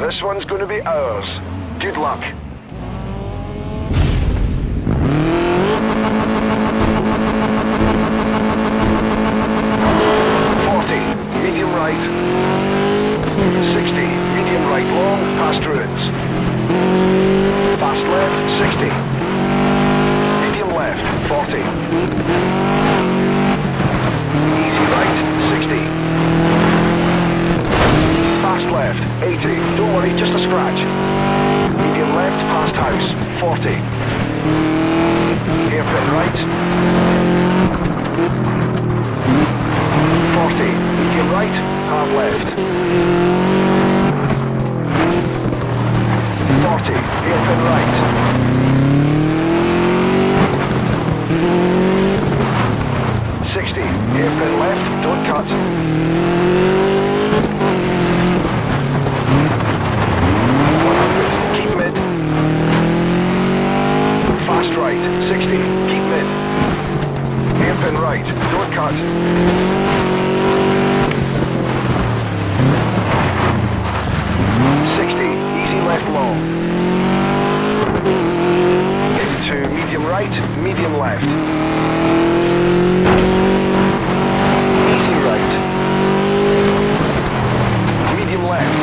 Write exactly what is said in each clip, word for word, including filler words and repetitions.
This one's going to be ours. Good luck. forty, medium right. sixty, medium right long, past ruins. Fast left, sixty. Medium left, forty. Easy right, sixty. Fast left, eighty. Don't worry, just a scratch. Medium left, past house, forty. Hairpin right. forty. Medium right, half left. forty. Hairpin right. sixty. Hairpin left, don't cut. one hundred. Keep mid. Fast right. sixty. Keep mid. Hairpin right, don't cut. sixty. Easy left long. Into medium right, medium left. Easy right. Medium left.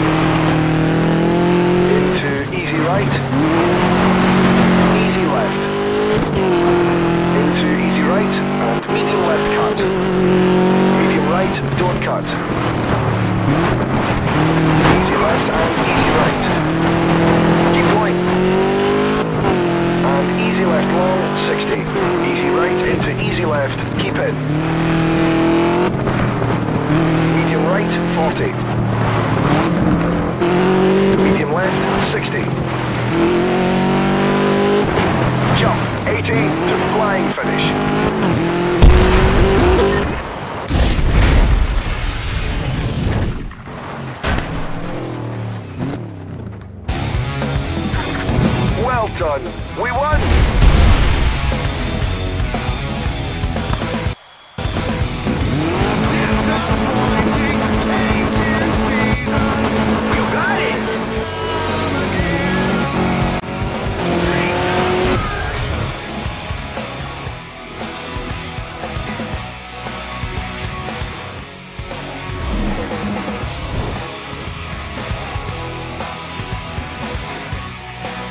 Into easy right. Easy left. Into easy right and medium left cut. Medium right, don't cut. Easy left and easy right. Keep going. And easy left long, sixty. Easy right into easy left, keep in. Medium right, forty. Medium left, sixty. Jump, eighty to flying finish. Well done, we won!